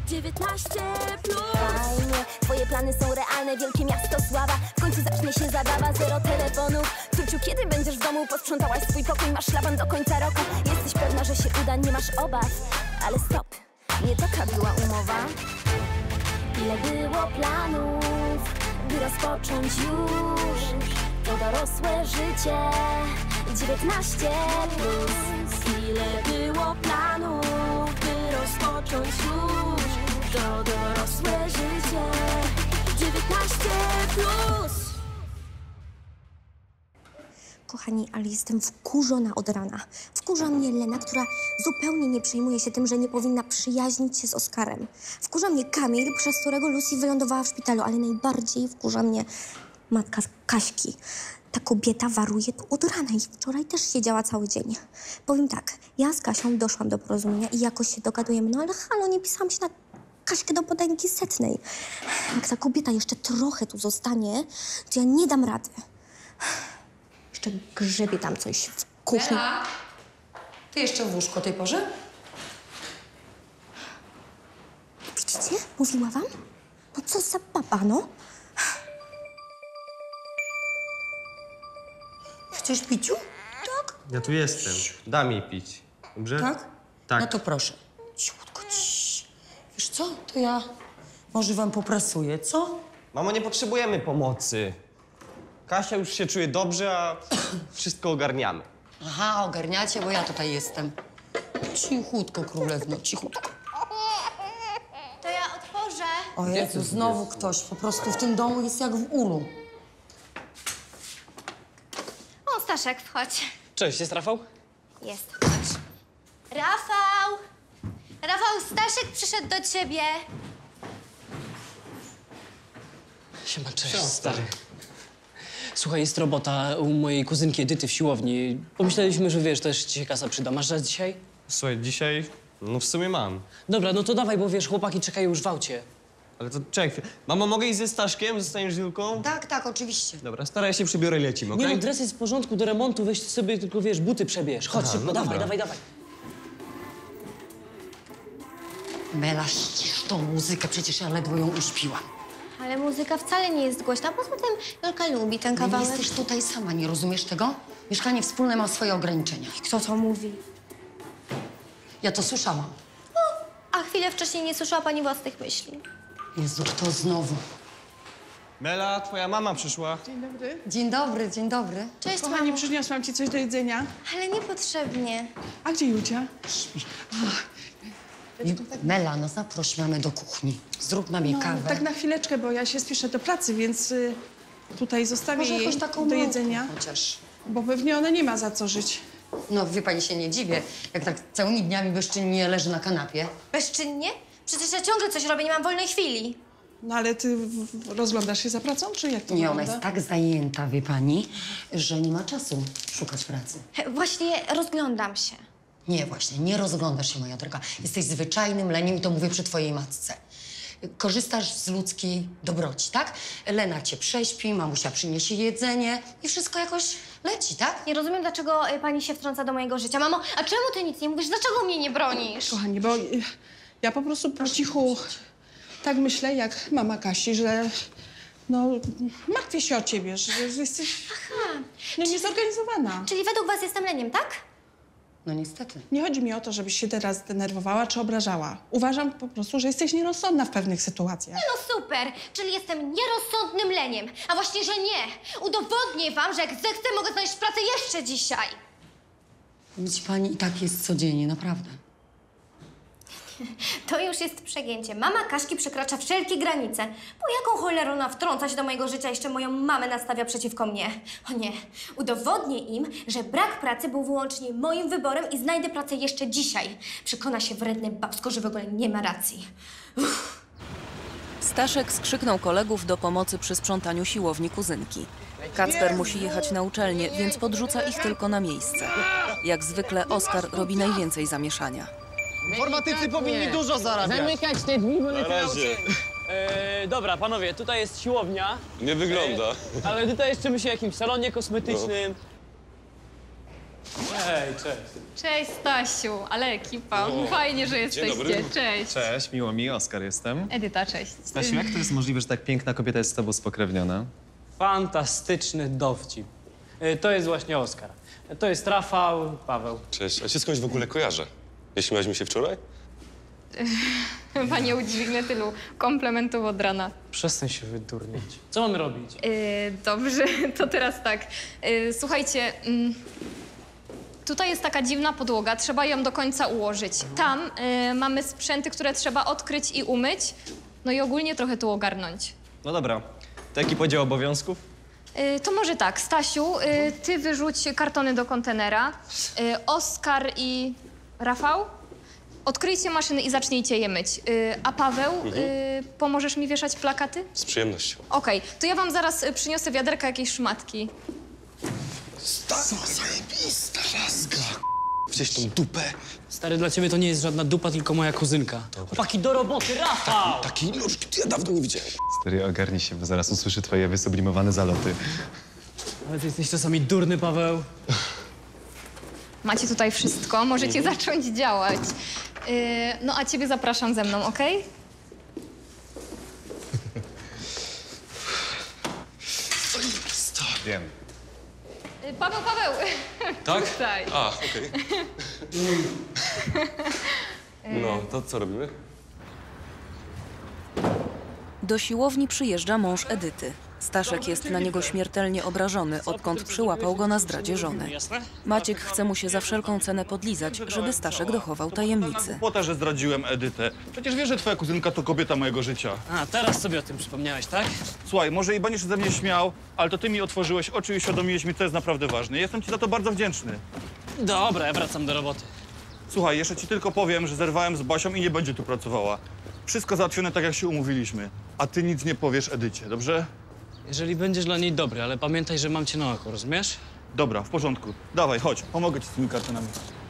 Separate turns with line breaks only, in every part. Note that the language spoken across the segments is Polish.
19+. Fajnie, twoje plany są realne, wielkie miasto, sława. W końcu zacznie się zabawa, zero telefonów. Turciu, kiedy będziesz w domu? Posprzątałaś swój pokój, masz szlaban do końca roku. Jesteś pewna, że się uda, nie masz obaw. Ale stop, nie taka była umowa. Ile było planów, by rozpocząć już to dorosłe życie 19+. Ile było planów, by rozpocząć już to dorosłe życie 19+.
Kochani, ale jestem wkurzona od rana. Wkurza mnie Lena, która zupełnie nie przejmuje się tym, że nie powinna przyjaźnić się z Oskarem. Wkurza mnie Kamil, przez którego Lucy wylądowała w szpitalu, ale najbardziej wkurza mnie matka Kaśki. Ta kobieta waruje tu od rana i wczoraj też siedziała cały dzień. Powiem tak, ja z Kasią doszłam do porozumienia i jakoś się dogadujemy, no ale halo, nie pisałam się na Kaśkę do podajniki setnej. Jak ta kobieta jeszcze trochę tu zostanie, to ja nie dam rady. Jeszcze grzebie tam coś w kuchni.
Ela, ty jeszcze w łóżku o tej porze?
Widzicie? Mówiła wam? No co za baba, no?
Chcesz piciu? Tak.
Ja tu jestem. Dam jej pić. Dobrze?
Tak?
Tak.
No to proszę. Cichutko, ciii. Wiesz co, to ja może wam poprasuję, co?
Mamo, nie potrzebujemy pomocy. Kasia już się czuje dobrze, a wszystko ogarniamy.
Aha, ogarniacie, bo ja tutaj jestem. Cichutko, królewno, cichutko.
To ja otworzę.
O Jezu, znowu ktoś. Po prostu w tym domu jest jak w ulu.
O, Staszek, wchodź.
Cześć, jest Rafał?
Jest, chodź. Rafał! Rafał, Staszek przyszedł do ciebie.
Siema, cześć, stary. Słuchaj, jest robota u mojej kuzynki Edyty w siłowni. Pomyśleliśmy, że wiesz, też ci się kasa przyda. Masz czas dzisiaj?
Słuchaj, dzisiaj, no w sumie mam.
Dobra, no to dawaj, bo wiesz, chłopaki czekają już w aucie.
Ale to czekaj. Mamo, mogę iść ze Staszkiem? Zostaniesz z Julką?
Tak, tak, oczywiście.
Dobra, staraj się, przybiorę i lecimy, okej?
Nie no, dres jest w porządku, do remontu, weź sobie tylko, wiesz, buty przebierz. Chodź,
Aha,
szybko,
no
dawaj,
dobra.
dawaj.
Mela, ścisz tą muzykę, przecież ja ledwo ją uśpiłam.
Ale muzyka wcale nie jest głośna. Poza tym Jolka lubi ten
Nie
kawałek.
jesteś tutaj sama, nie rozumiesz tego? Mieszkanie wspólne ma swoje ograniczenia.
Kto to mówi?
Ja to słyszałam.
A chwilę wcześniej nie słyszała pani własnych myśli.
Jezu, kto znowu?
Mela, twoja mama przyszła.
Dzień dobry.
Dzień dobry, dzień dobry.
Cześć,
Kochani,
mamo.
przyniosłam ci coś do jedzenia.
Ale niepotrzebnie.
A gdzie Julcia?
Mela, no zaproś mamę do kuchni. Zrób mamie kawę.
Tak na chwileczkę, bo ja się spieszę do pracy, więc tutaj zostawię
Może
jej
jakąś taką
do
małą
jedzenia,
chociaż.
bo pewnie ona nie ma za co żyć.
No, wie pani, się nie dziwię, jak tak całymi dniami bezczynnie leży na kanapie.
Bezczynnie? Przecież ja ciągle coś robię, nie mam wolnej chwili.
No ale ty rozglądasz się za pracą, czy jak to
Nie, ona
wygląda?
jest tak zajęta, wie pani, że nie ma czasu szukać pracy.
Właśnie rozglądam się.
Nie, właśnie, nie rozglądasz się, moja droga. Jesteś zwyczajnym leniem i to mówię przy twojej matce. Korzystasz z ludzkiej dobroci, tak? Lena cię prześpi, mamusia przyniesie jedzenie i wszystko jakoś leci, tak?
Nie rozumiem, dlaczego pani się wtrąca do mojego życia. Mamo, a czemu ty nic nie mówisz? Dlaczego mnie nie bronisz?
Kochani, bo ja po prostu po cichu tak myślę, jak mama Kasi, że no martwię się o ciebie, że jesteś no, niezorganizowana.
Czyli według was jestem leniem, tak?
No niestety.
Nie chodzi mi o to, żebyś się teraz denerwowała czy obrażała. Uważam po prostu, że jesteś nierozsądna w pewnych sytuacjach.
No super, czyli jestem nierozsądnym leniem. A właśnie, że nie. Udowodnię wam, że jak zechcę, mogę znaleźć pracę jeszcze dzisiaj.
Widzi pani, i tak jest codziennie, naprawdę.
To już jest przegięcie. Mama Kaśki przekracza wszelkie granice. Po jaką cholerą ona wtrąca się do mojego życia, jeszcze moją mamę nastawia przeciwko mnie? O nie, udowodnię im, że brak pracy był wyłącznie moim wyborem i znajdę pracę jeszcze dzisiaj. Przekona się wredne babsko, że w ogóle nie ma racji.
Staszek skrzyknął kolegów do pomocy przy sprzątaniu siłowni kuzynki. Kacper musi jechać na uczelnię, więc podrzuca ich tylko na miejsce. Jak zwykle Oskar robi najwięcej zamieszania.
Informatycy powinni dużo zarabiać.
Zamykać te drzwi, bo
Na razie.
Dobra, panowie, tutaj jest siłownia.
Nie wygląda.
Ale tutaj jeszcze myślę o jakimś salonie kosmetycznym. Hej, cześć.
Cześć Stasiu, ale ekipa. Fajnie, że jesteście. Cześć.
Cześć, miło mi, Oskar jestem.
Edyta, cześć.
Stasiu, jak to jest możliwe, że tak piękna kobieta jest z tobą spokrewniona?
Fantastyczny dowcip. To jest właśnie Oskar. To jest Rafał, Paweł.
Cześć, a cię skądś w ogóle kojarzę? Nie śmiałaś mi się wczoraj?
Chyba nie udźwignę tylu komplementów od rana.
Przestań się wydurnić. Co mamy robić?
Dobrze, to teraz tak. Słuchajcie, tutaj jest taka dziwna podłoga, trzeba ją do końca ułożyć. Tam mamy sprzęty, które trzeba odkryć i umyć, no i ogólnie trochę tu ogarnąć.
No dobra, to jaki podział obowiązków?
To może tak, Stasiu, ty wyrzuć kartony do kontenera. Oskar i Rafał, odkryjcie maszyny i zacznijcie je myć. A Paweł, pomożesz mi wieszać plakaty?
Z przyjemnością.
Okej, to ja wam zaraz przyniosę wiaderka jakiejś szmatki.
Zajebista laska. Wziąć tą dupę.
Stary, dla ciebie to nie jest żadna dupa, tylko moja kuzynka. Chłopaki, do roboty, Rafał!
Takiej nóżki to ja dawno nie widziałem.
Stary, ogarnij się, bo zaraz usłyszy twoje wysublimowane zaloty.
Ale ty jesteś czasami durny, Paweł.
Macie tutaj wszystko, możecie zacząć działać. No a ciebie zapraszam ze mną, okej?
Zajebista.
Wiem.
Paweł!
Tak?
Tutaj.
A, okej. No, to co robimy?
Do siłowni przyjeżdża mąż Edyty. Staszek jest na niego śmiertelnie obrażony, odkąd przyłapał go na zdradzie żony. Maciek chce mu się za wszelką cenę podlizać, żeby Staszek dochował tajemnicy.
Głupota, że zdradziłem Edytę. Przecież wiesz, że twoja kuzynka to kobieta mojego życia.
A, teraz sobie o tym przypomniałeś, tak?
Słuchaj, może i będziesz ze mnie śmiał, ale to ty mi otworzyłeś oczy i uświadomiłeś mi, co jest naprawdę ważne. Jestem ci za to bardzo wdzięczny.
Dobra, ja wracam do roboty.
Słuchaj, jeszcze ci tylko powiem, że zerwałem z Basią i nie będzie tu pracowała. Wszystko załatwione tak, jak się umówiliśmy. A ty nic nie powiesz Edycie, dobrze?
Jeżeli będziesz dla niej dobry, ale pamiętaj, że mam cię na oku, rozumiesz?
Dobra, w porządku. Dawaj, chodź, pomogę ci z tymi kartonami.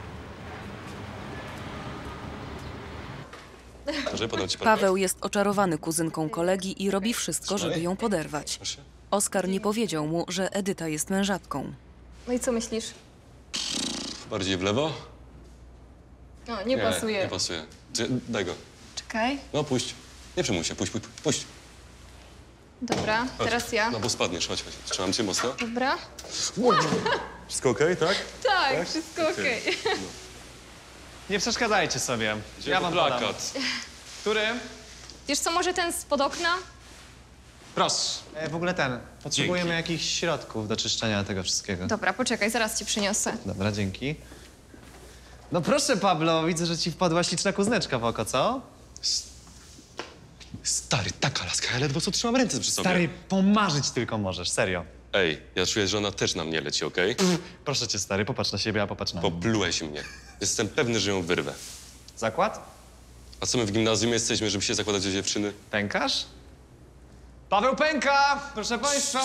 Może podam ci
Paweł jest oczarowany kuzynką kolegi i robi wszystko, żeby ją poderwać. Oskar nie powiedział mu, że Edyta jest mężatką.
No i co myślisz?
Bardziej w lewo?
No, nie pasuje.
Nie pasuje. Daj go.
Czekaj.
No, puść. Nie przejmuj się, puść.
Dobra,
Chodź.
teraz ja.
No, bo spadniesz, chodź. Trzymam cię mocno.
Dobra.
Wszystko okej, tak?
Tak, wszystko okej.
Nie przeszkadzajcie sobie.
Ja mam plakat.
Który?
Wiesz co, może ten spod okna?
Proszę. W ogóle ten. Potrzebujemy jakichś środków do czyszczenia tego wszystkiego.
Dobra, poczekaj, zaraz ci przyniosę.
Dobra, dzięki. No proszę, Pablo, widzę, że ci wpadła śliczna kuzneczka w oko, co?
Stary, taka laska, ja ledwo co trzymam ręce przy sobie.
Stary, pomarzyć tylko możesz, serio.
Ej, ja czuję, że ona też na mnie leci, okej?
Proszę cię, stary, popatrz na siebie, a popatrz na mnie.
Poplułeś mnie. Jestem pewny, że ją wyrwę.
Zakład?
A co my w gimnazjum jesteśmy, żeby się zakładać do dziewczyny?
Pękasz? Paweł pęka! Proszę państwa!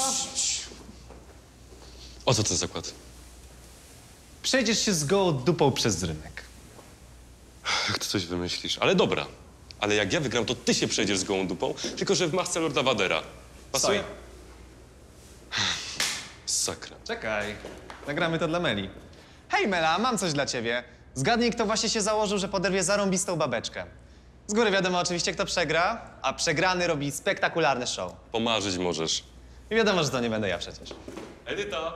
O co ten zakład?
Przejdziesz się z gołą dupą przez rynek.
Jak ty coś wymyślisz? Ale dobra. Ale jak ja wygram, to ty się przejdziesz z gołą dupą, tylko że w masce Lorda Vadera. Pasuje? Sakra.
Czekaj, nagramy to dla Meli. Hej Mela, mam coś dla ciebie. Zgadnij, kto właśnie się założył, że poderwie zarąbistą babeczkę. Z góry wiadomo oczywiście, kto przegra, a przegrany robi spektakularny show.
Pomarzyć możesz.
I wiadomo, że to nie będę ja przecież.
Edyta!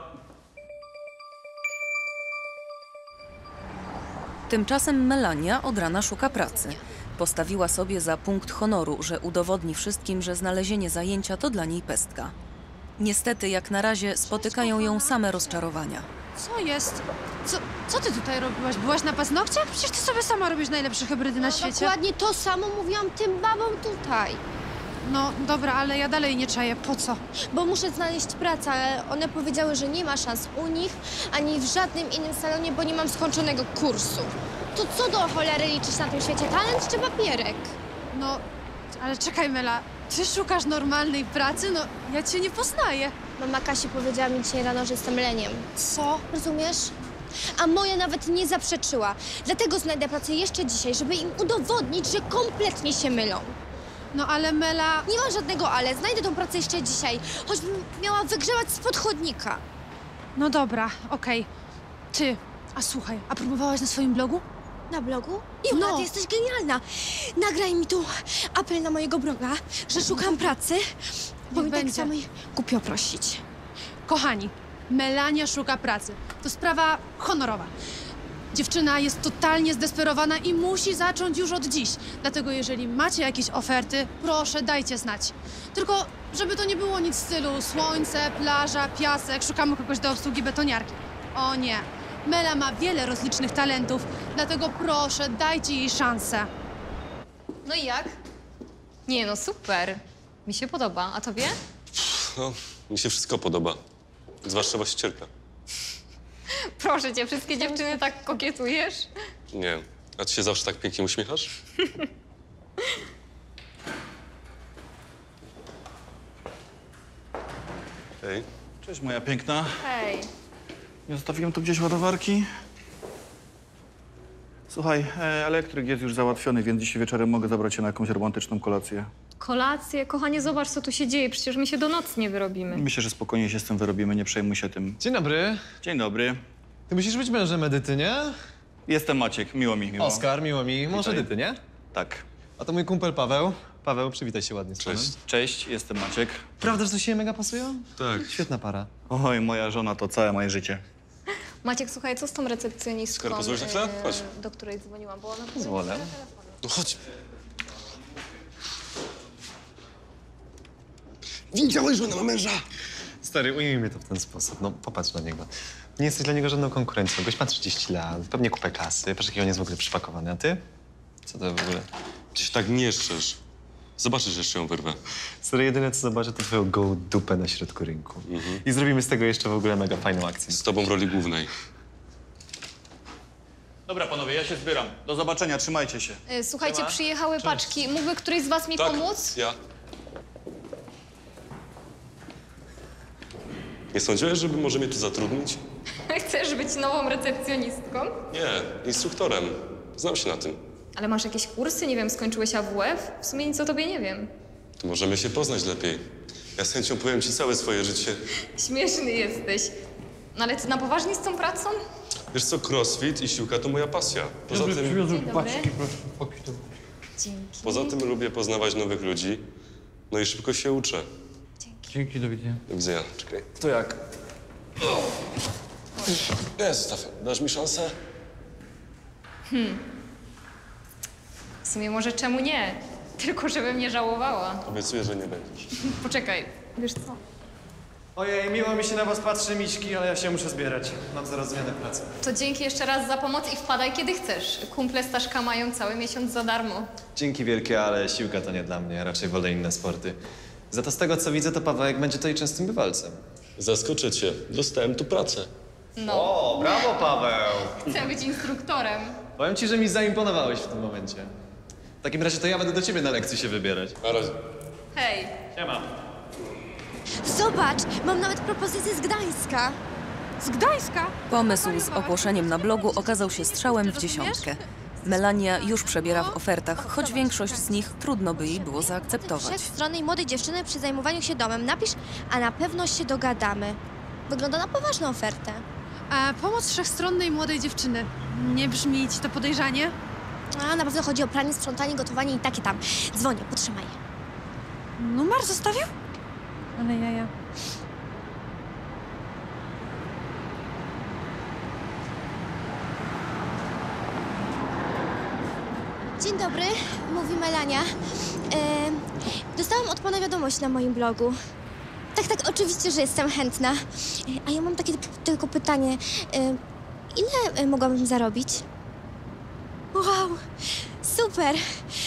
Tymczasem Melania od rana szuka pracy. Postawiła sobie za punkt honoru, że udowodni wszystkim, że znalezienie zajęcia to dla niej pestka. Niestety, jak na razie, spotykają ją same rozczarowania.
Co jest? Co ty tutaj robiłaś? Byłaś na paznokciach? Przecież ty sobie sama robisz najlepsze hybrydy na świecie.
Dokładnie to samo mówiłam tym babom tutaj.
No dobra, ale ja dalej nie czaję. Po co?
Bo muszę znaleźć pracę, ale one powiedziały, że nie ma szans u nich, ani w żadnym innym salonie, bo nie mam skończonego kursu. To co do cholery liczysz na tym świecie? Talent czy papierek?
No, ale czekaj Mela, ty szukasz normalnej pracy? No, ja cię nie poznaję.
Mama Kasi powiedziała mi dzisiaj rano, że jestem leniem.
Co?
Rozumiesz? A moja nawet nie zaprzeczyła. Dlatego znajdę pracę jeszcze dzisiaj, żeby im udowodnić, że kompletnie się mylą.
No ale Mela...
Nie ma żadnego ale. Znajdę tą pracę jeszcze dzisiaj. Choćbym miała wygrzewać spod chodnika.
No dobra, okej. Ty, A słuchaj, a próbowałaś na swoim blogu?
Na blogu? Jula, ty jesteś genialna. Nagraj mi tu apel na mojego bloga, że szukam pracy, bo mi tak
będzie.
samej głupio prosić.
Kochani, Melania szuka pracy. To sprawa honorowa. Dziewczyna jest totalnie zdesperowana i musi zacząć już od dziś. Dlatego jeżeli macie jakieś oferty, proszę dajcie znać. Tylko żeby to nie było nic w stylu słońce, plaża, piasek, szukamy kogoś do obsługi betoniarki. O nie. Mela ma wiele rozlicznych talentów, dlatego proszę dajcie jej szansę.
No i jak? Nie no, super. Mi się podoba. A tobie?
No, mi się wszystko podoba. Zwłaszcza właścicielka.
Proszę cię, wszystkie dziewczyny tak kokietujesz?
Nie. A ty się zawsze tak pięknie uśmiechasz? Hej.
Cześć, moja piękna.
Hej.
Nie zostawiłem tu gdzieś ładowarki? Słuchaj, elektryk jest już załatwiony, więc dzisiaj wieczorem mogę zabrać się na jakąś romantyczną kolację.
Kolację? Kochanie, zobacz, co tu się dzieje. Przecież my się do nocy nie wyrobimy.
Myślę, że spokojnie się z tym wyrobimy, nie przejmuj się tym.
Dzień dobry.
Dzień dobry.
Ty musisz być mężem Edyty, nie?
Jestem Maciek, miło mi, miło.
Oskar, miło mi. Mąż
Witaj.
Edyty, nie?
Tak.
A to mój kumpel Paweł. Paweł, przywitaj się ładnie z panem.
Cześć.
Cześć, jestem Maciek.
Prawda, że to się mega pasują?
Tak.
Świetna para.
Oj, moja żona to całe moje życie.
Maciek, słuchaj, co z tą recepcjonistką,
Skoro pozwolisz na chwilę? Chodź.
do której dzwoniłam? Bo ona
Pozwolę.
No chodź. Widziałeś, że ona ma męża?
Stary, ujmijmy to w ten sposób. No, popatrz na niego. Nie jesteś dla niego żadną konkurencją. Gość ma 30 lat, pewnie kupę kasy. Patrz, jaki on jest w ogóle przypakowany. A ty? Co to w ogóle?
Gdzieś tak nie szczerz. Zobaczysz, że jeszcze ją wyrwę.
Stary, jedyne co zobaczę, to twoją gołą dupę na środku rynku. I zrobimy z tego jeszcze w ogóle mega fajną akcję.
Z tobą w roli głównej.
Dobra, panowie, ja się zbieram. Do zobaczenia, trzymajcie się.
Słuchajcie,
Siema.
przyjechały paczki. Mógłby któryś z was mi pomóc?
Ja. Nie sądziłeś, żeby może mnie tu zatrudnić?
Chcesz być nową recepcjonistką?
Nie, instruktorem. Znam się na tym.
Ale masz jakieś kursy? Nie wiem, skończyłeś AWF? W sumie nic o tobie nie wiem.
To możemy się poznać lepiej. Ja z chęcią powiem ci całe swoje życie.
Śmieszny jesteś. No ale ty na poważnie z tą pracą?
Wiesz co, crossfit i siłka to moja pasja. Poza tym,
Dzięki.
poza tym lubię poznawać nowych ludzi. No i szybko się uczę.
Dzięki, do widzenia.
Do widzenia. Czekaj.
To jak?
Nie, zostaw. Dasz mi szansę?
W sumie może czemu nie? Tylko żebym nie żałowała.
Obiecuję, że nie będziesz.
Poczekaj, wiesz co?
Ojej, miło mi się na was patrzy, miśki, ale ja się muszę zbierać. Mam zaraz zmianę pracy.
To dzięki jeszcze raz za pomoc i wpadaj kiedy chcesz. Kumple Staszka mają cały miesiąc za darmo.
Dzięki wielkie, ale siłka to nie dla mnie. Raczej wolę inne sporty. Za to z tego, co widzę, to Pawełek będzie tutaj częstym bywalcem.
Zaskoczę cię. Dostałem tu pracę.
No,
O, brawo, Paweł!
chcę być instruktorem.
Powiem ci, że mi zaimponowałeś w tym momencie. W takim razie to ja będę do ciebie na lekcji się wybierać.
Na razie.
Hej.
Siema.
Zobacz, mam nawet propozycję z Gdańska.
Z Gdańska?
Pomysł z ogłoszeniem na blogu okazał się strzałem w dziesiątkę. Melania już przebiera w ofertach, choć większość z nich trudno by jej było zaakceptować.
Wszechstronnej młodej dziewczyny przy zajmowaniu się domem. Napisz, a na pewno się dogadamy. Wygląda na poważną ofertę.
A pomoc wszechstronnej młodej dziewczyny. Nie brzmi ci to podejrzanie?
A na pewno chodzi o pranie, sprzątanie, gotowanie i takie tam. Dzwonię, potrzymaj.
Numer zostawił? Ale jaja.
Dzień dobry, mówi Melania. Dostałam od pana wiadomość na moim blogu. Tak, oczywiście, że jestem chętna. A ja mam takie tylko pytanie. Ile mogłabym zarobić? Wow, super.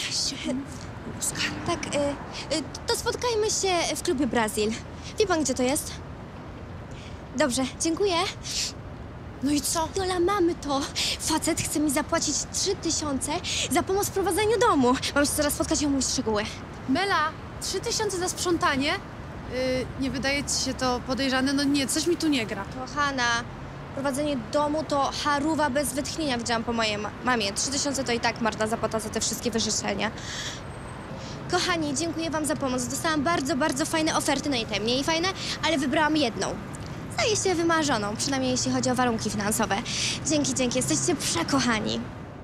Tak, to spotkajmy się w klubie Brazil. Wie pan, gdzie to jest? Dobrze, dziękuję.
No i co?
Jola, mamy to. Facet chce mi zapłacić 3000 za pomoc w prowadzeniu domu. Mam się zaraz spotkać i omówić szczegóły.
Mela, 3000 za sprzątanie? Nie wydaje ci się to podejrzane? No nie, coś mi tu nie gra.
Kochana, prowadzenie domu to harówa bez wytchnienia, widziałam po mojej mamie. 3000 to i tak marna zapłata za te wszystkie wyrzeczenia. Kochani, dziękuję wam za pomoc. Dostałam bardzo, bardzo fajne oferty, no i te mniej fajne, ale wybrałam jedną. Staje się wymarzoną, przynajmniej jeśli chodzi o warunki finansowe. Dzięki, jesteście przekochani.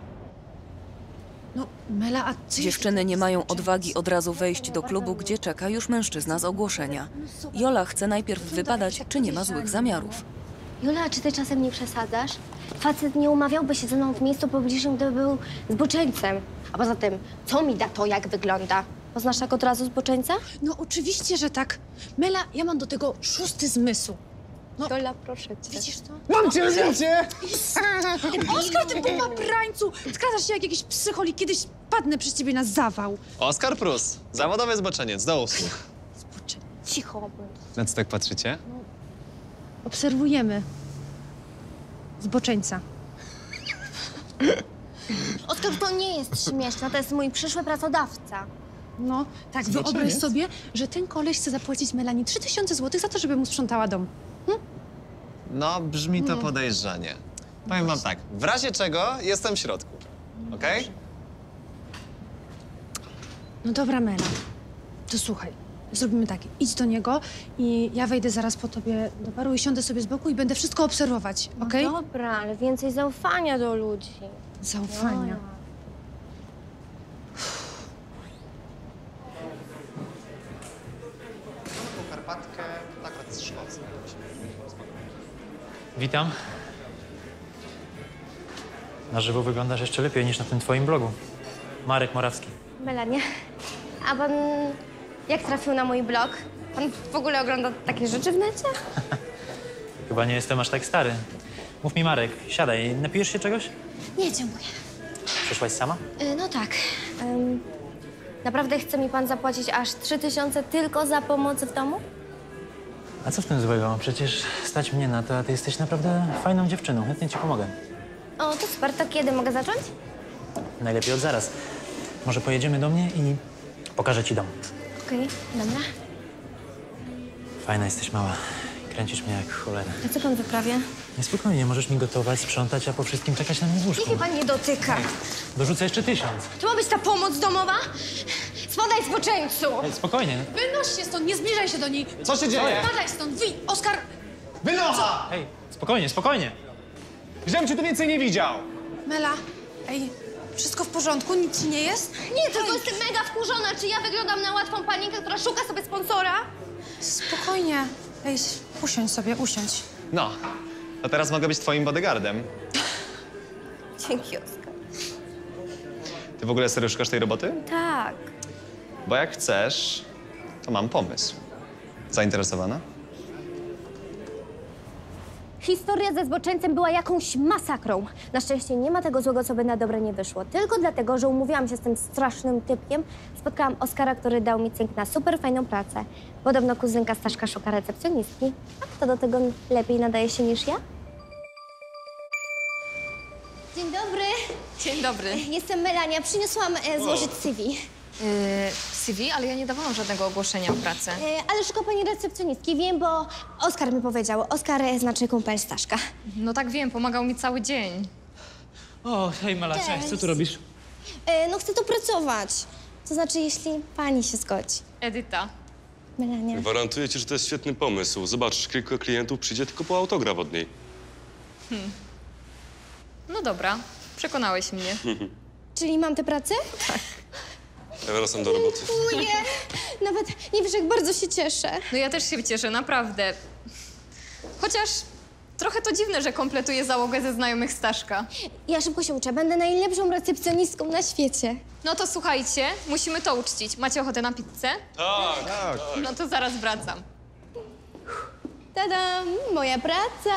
No, Mela, a co
Dziewczyny nie mają odwagi od razu wejść do klubu, gdzie czeka już mężczyzna z ogłoszenia. Jola chce najpierw wybadać, czy nie ma złych zamiarów.
Jula, czy ty czasem nie przesadzasz? Facet nie umawiałby się ze mną w miejscu publicznym, gdyby był zboczeńcem. A poza tym, co mi da to, jak wygląda? Poznasz tak od razu zboczeńca?
No oczywiście, że tak. Mela, ja mam do tego 6. zmysł. No,
Jola, proszę cię.
Widzisz to?
Mam cię, zdjęcie!
Oskar, ty popaprańcu! Skradasz się jak jakiś psycholik. Kiedyś padnę przez ciebie na zawał.
Oskar Prus, zawodowy zboczeniec, do usług.
Cicho bądź.
Na co tak patrzycie?
Obserwujemy zboczeńca.
Oskar, to nie jest śmieszne, to jest mój przyszły pracodawca.
No, tak, wyobraź sobie, że ten koleś chce zapłacić Melanie 3000 zł za to, żeby mu sprzątała dom.
No, brzmi to podejrzanie. Powiem wam tak, w razie czego jestem w środku, okej?
No dobra, Mela, to słuchaj, zrobimy tak, idź do niego i ja wejdę zaraz po tobie do baru i siądę sobie z boku i będę wszystko obserwować, okej?
No dobra, ale więcej zaufania do ludzi.
Zaufania.
Karpatkę, akurat z Szkocji.
Witam. Na żywo wyglądasz jeszcze lepiej niż na tym twoim blogu. Marek Morawski.
Melanie, a pan jak trafił na mój blog? Pan w ogóle ogląda takie rzeczy w necie?
Chyba nie jestem aż tak stary. Mów mi, Marek, siadaj. Napijesz się czegoś?
Nie, dziękuję.
Przyszłaś sama?
No tak.
Naprawdę chce mi pan zapłacić aż 3000 tylko za pomoc w domu?
A co w tym złego? Przecież stać mnie na to, a ty jesteś naprawdę fajną dziewczyną. Chętnie ci pomogę.
O, to super. To kiedy mogę zacząć?
Najlepiej od zaraz. Może pojedziemy do mnie i pokażę ci dom.
Okej, dobra.
Fajna jesteś, mała. Kręcisz mnie jak cholera.
A co pan wyprawia?
Niespokojnie, możesz mi gotować, sprzątać, a po wszystkim czekać na mnie w łóżku.
Niech mnie pan nie dotyka.
Dorzucę jeszcze 1000.
To ma być ta pomoc domowa? Spadaj, zboczeńcu!
Ej, spokojnie.
Wynoś się stąd, nie zbliżaj się do niej.
Co się dzieje?
Spadaj stąd, wyjdź, Oskar!
Wynocha!
Hej, spokojnie, spokojnie.
Żebym cię tu więcej nie widział!
Mela, ej, wszystko w porządku? Nic ci nie jest?
Nie, tylko jestem mega wkurzona. Czy ja wyglądam na łatwą panienkę, która szuka sobie sponsora?
Spokojnie. Ej, usiądź sobie, usiądź.
No, to teraz mogę być twoim bodyguardem.
Dzięki, Oskar.
Ty w ogóle serio szukasz tej roboty?
Tak.
Bo jak chcesz, to mam pomysł. Zainteresowana?
Historia ze zboczeńcem była jakąś masakrą. Na szczęście nie ma tego złego, co by na dobre nie wyszło. Tylko dlatego, że umówiłam się z tym strasznym typkiem, spotkałam Oskara, który dał mi cynk na super fajną pracę. Podobno kuzynka Staszka szuka recepcjonistki. A kto do tego lepiej nadaje się niż ja? Dzień dobry.
Dzień dobry.
Jestem Melania. Przyniosłam złożyć CV.
CV, ale ja nie dawałam żadnego ogłoszenia o pracę.
Ale szuka pani recepcjonistki, wiem, bo Oskar mi powiedział. Oskar znaczy kumpel Staszka.
No tak wiem, pomagał mi cały dzień.
O, hej Mela, cześć, co tu robisz?
No chcę tu pracować. To znaczy, jeśli pani się zgodzi.
Edyta.
Melania.
Gwarantuję ci, że to jest świetny pomysł. Zobaczysz, kilku klientów przyjdzie tylko po autograf od niej.
No dobra, przekonałeś mnie.
Czyli mam tę pracę?
Tak.
Ja wracam do roboty.
Dziękuję. Nawet nie wiesz, jak bardzo się cieszę.
No ja też się cieszę, naprawdę. Chociaż trochę to dziwne, że kompletuje załogę ze znajomych Staszka.
Ja szybko się uczę. Będę najlepszą recepcjonistką na świecie.
No to słuchajcie, musimy to uczcić. Macie ochotę na pizzę?
Tak.
No to zaraz wracam.
Tadam! Moja praca.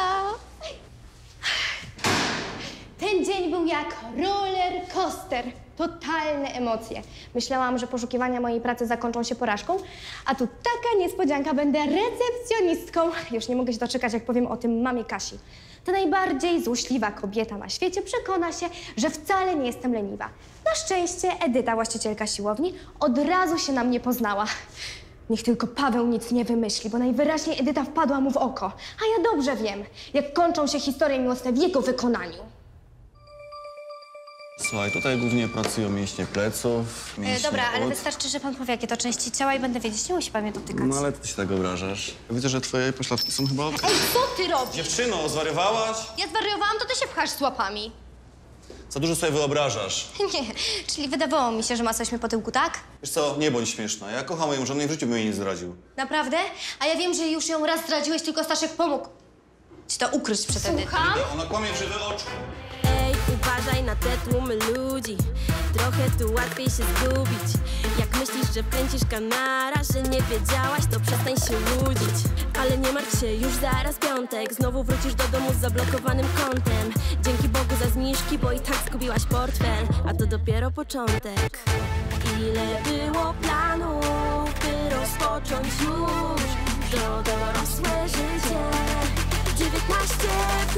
Ten dzień był jak roller coaster. Totalne emocje. Myślałam, że poszukiwania mojej pracy zakończą się porażką, a tu taka niespodzianka, będę recepcjonistką. Już nie mogę się doczekać, jak powiem o tym mamie Kasi. Ta najbardziej złośliwa kobieta na świecie przekona się, że wcale nie jestem leniwa. Na szczęście Edyta, właścicielka siłowni, od razu się na mnie poznała. Niech tylko Paweł nic nie wymyśli, bo najwyraźniej Edyta wpadła mu w oko. A ja dobrze wiem, jak kończą się historie miłosne w jego wykonaniu.
Słuchaj, tutaj głównie pracują mięśnie pleców, mięśnie
Dobra, ale
ud.
wystarczy, że pan powie, jakie to części ciała i będę wiedzieć. Nie musi pan mnie dotykać.
No ale ty się tak obrażasz. Widzę, że twoje pośladki są chyba okej.
Ej, co ty robisz?
Dziewczyno, zwariowałaś?
Ja zwariowałam, to ty się pchasz z łapami.
Za dużo sobie wyobrażasz.
Nie, czyli wydawało mi się, że macałeś mnie po tyłku, tak?
Wiesz co, nie bądź śmieszna. Ja kocham moją żonę i w życiu bym jej nie zdradził.
Naprawdę? A ja wiem, że już ją raz zdradziłeś, tylko Staszek pomógł ci to ukryć przed Edytą.
Ona kłamie w żywe oczy.
Ej, uważaj na te tłumy ludzi. Trochę tu łatwiej się zgubić. Jak myślisz, że kręcisz kanara, że nie wiedziałaś, to przestań się łudzić. Ale nie martw się, już zaraz piątek. Znowu wrócisz do domu z zablokowanym kontem. Dzięki Bogu za zniżki, bo i tak zgubiłaś portfel. A to dopiero początek. Ile było planów, by rozpocząć już to dorosłe życie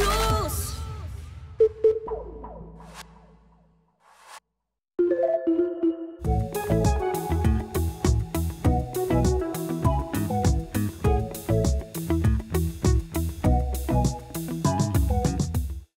19+.